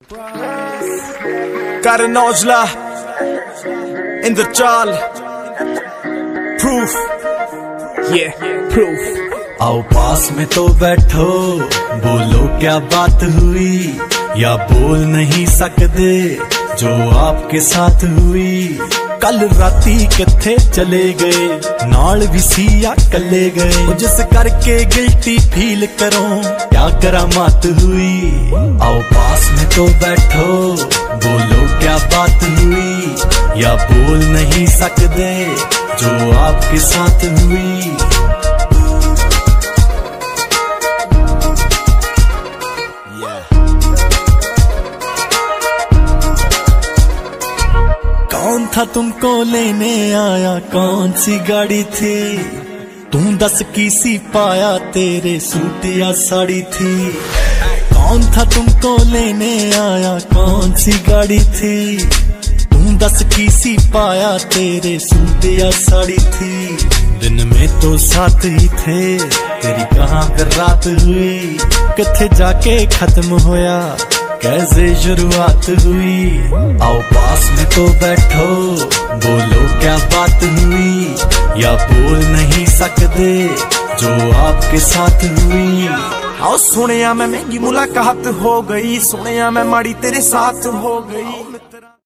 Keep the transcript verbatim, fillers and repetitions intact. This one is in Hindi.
Karan Aujla इंद्रजाल प्रूफ ये प्रूफ। आओ पास में तो बैठो, बोलो क्या बात हुई, या बोल नहीं सकते जो आपके साथ हुई। कल राती किथे चले गए, नाल भी सिया कले गए, जिस करके गिल्टी फील करो क्या करामात हुई। आओ पास में तो बैठो, बोलो क्या बात हुई, या बोल नहीं सकते जो आपके साथ हुई। कौन था तुमको लेने आया, कौन सी गाड़ी थी, तुम दस की सी पाया, तेरे सूट या साड़ी थी। कौन था तुमको लेने आया, कौन सी गाड़ी थी, तुम दस की सी पाया, तेरे सूट या साड़ी थी। दिन में तो साथ ही थे, तेरी कहाँ कर रात हुई, किथे जाके खत्म होया, कैसे शुरुआत हुई। आओ पास में तो बैठो, बोलो क्या बात हुई, या बोल नहीं सकते जो आपके साथ हुई। आओ सुनिया मैं महंगी मुलाकात हो गई, सुनिया मैं माड़ी तेरे साथ हो गई।